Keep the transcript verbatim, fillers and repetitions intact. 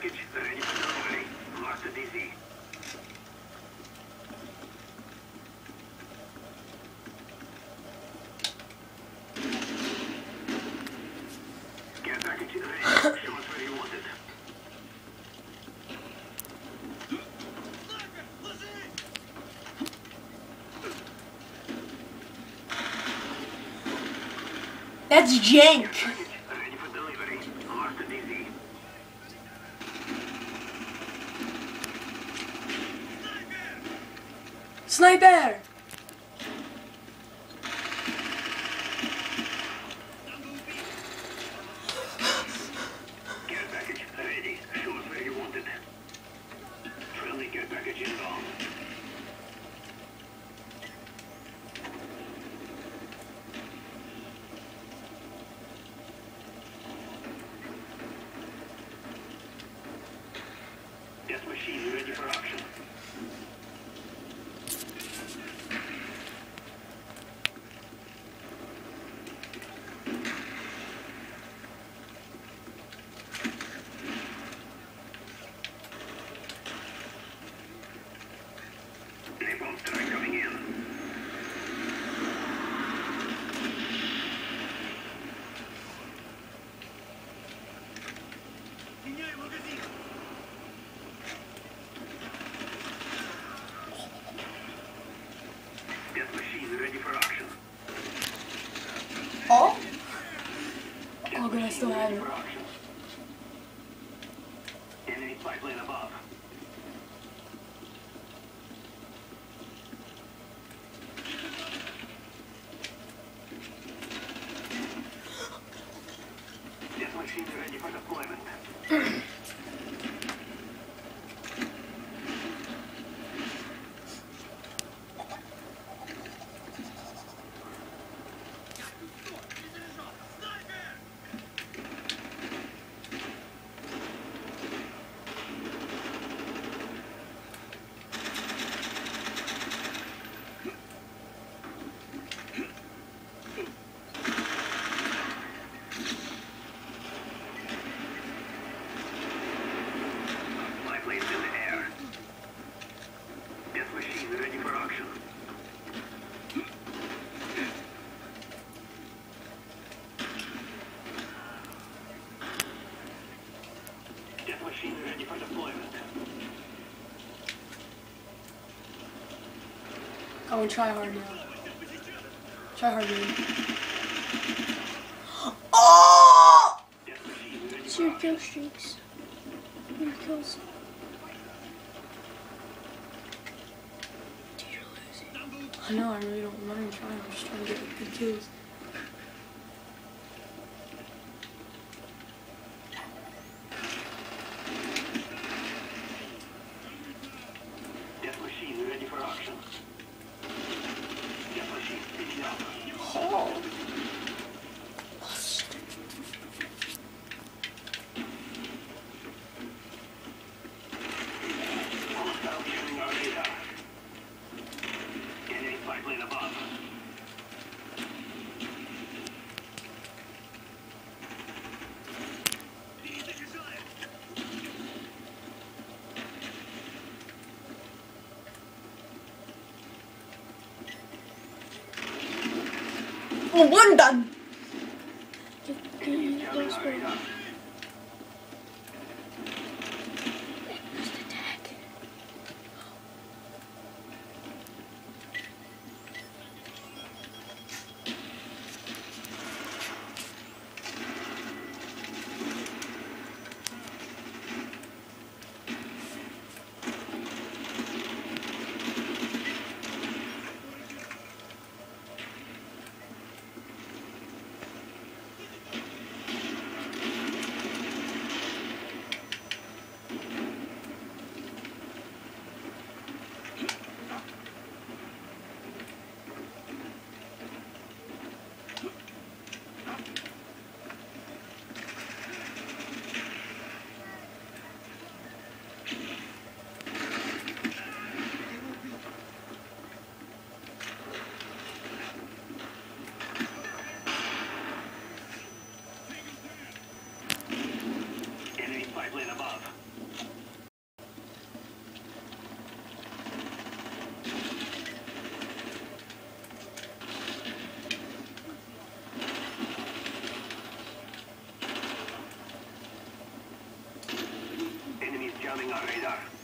package ready for delivery. Master D C. Care package ready. Show us where you want it. That's jank. Package ready for delivery. Master D C. Sniper! Care package ready. Show us where you want it. Friendly care package inbound. Death machine ready for action. Napalm strike coming in. Death machine ready for action. Oh? Death Oh, good, I still machine have ready it. for action. Enemy pipeline above. Death machine ready for deployment. Pipeline in the air. Death machine ready for action. Death machine ready for deployment. Go and try hard now. Try hard, dude. Oh! Death machine ready It's for your action. kill streaks. Your kills. Dude, you're losing. I know, I really don't. I'm not even trying. I'm just trying to get like, good kills. Death machine ready for action. Death machine picking up. Oh. Hostile sharing our data. Enemy pipeline above. Oh, one done. Enemy sharing our data. First attack. Scanning our radar.